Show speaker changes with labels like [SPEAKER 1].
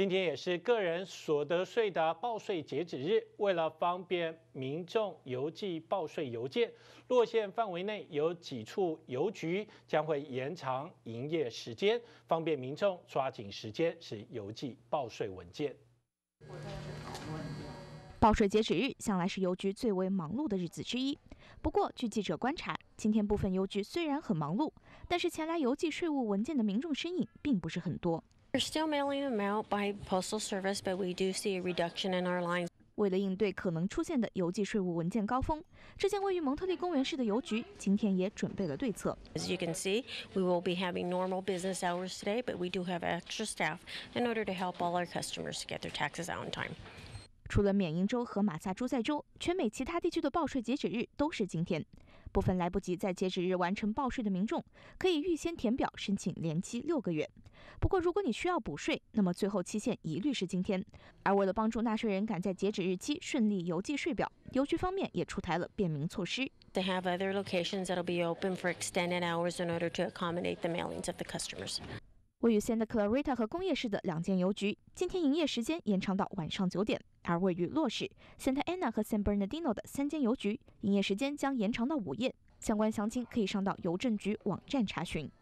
[SPEAKER 1] 今天也是个人所得税的报税截止日，为了方便民众邮寄报税邮件，洛县范围内有几处邮局将会延长营业时间，方便民众抓紧时间使邮寄报税文件。
[SPEAKER 2] 报税截止日向来是邮局最为忙碌的日子之一。不过，据记者观察，今天部分邮局虽然很忙碌，但是前来邮寄税务文件的民众身影并不是很多。
[SPEAKER 3] We're still mailing them out by postal service, but we do see a reduction in our lines.
[SPEAKER 2] 为了应对可能出现的邮寄税务文件高峰，这间位于蒙特利公园市的邮局今天也准备了对策。
[SPEAKER 3] As you can see, we will be having normal business hours today, but we do have extra staff in order to help all our customers to get their taxes out in time.
[SPEAKER 2] 除了缅因州和马萨诸塞州，全美其他地区的报税截止日都是今天。部分来不及在截止日完成报税的民众，可以预先填表申请连期6个月。不过，如果你需要补税，那么最后期限一律是今天。而为了帮助纳税人赶在截止日期顺利邮寄税表，邮局方面也出台了便民措施。
[SPEAKER 3] They have other locations that'll be open for extended hours in order to accommodate the mailings of the customers.
[SPEAKER 2] 位于 Santa Clarita 和工业市的2间邮局，今天营业时间延长到晚上9点；而位于洛市、Santa Ana 和 San Bernardino 的3间邮局，营业时间将延长到午夜。相关详情可以上到邮政局网站查询。